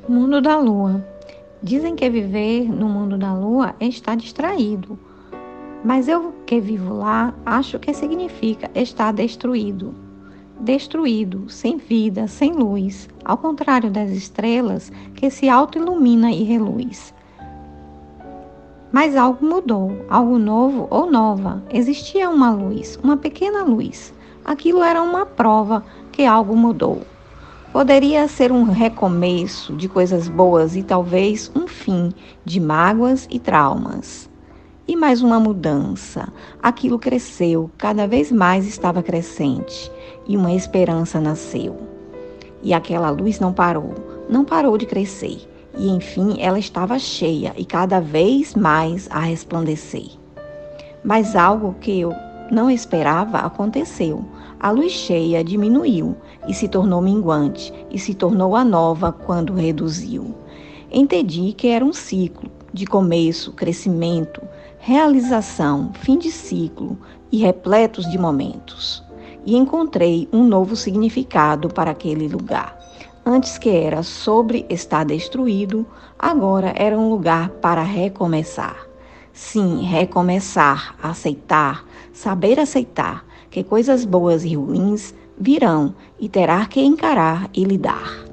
Mundo da Lua. Dizem que viver no mundo da Lua é estar distraído, mas eu que vivo lá acho que significa estar destruído. Destruído, sem vida, sem luz, ao contrário das estrelas que se auto-ilumina e reluz. Mas algo mudou, algo novo ou nova. Existia uma luz, uma pequena luz. Aquilo era uma prova que algo mudou. Poderia ser um recomeço de coisas boas e talvez um fim de mágoas e traumas. E mais uma mudança. Aquilo cresceu, cada vez mais estava crescente, e uma esperança nasceu. E aquela luz não parou de crescer. E enfim ela estava cheia e cada vez mais a resplandecer. Mas algo que eu não esperava aconteceu. A luz cheia diminuiu e se tornou minguante, e se tornou a nova quando reduziu. Entendi que era um ciclo de começo, crescimento, realização, fim de ciclo e repletos de momentos. E encontrei um novo significado para aquele lugar. Antes que era sobre estar destruído, agora era um lugar para recomeçar. Sim, recomeçar, aceitar, saber aceitar que coisas boas e ruins virão e terá que encarar e lidar.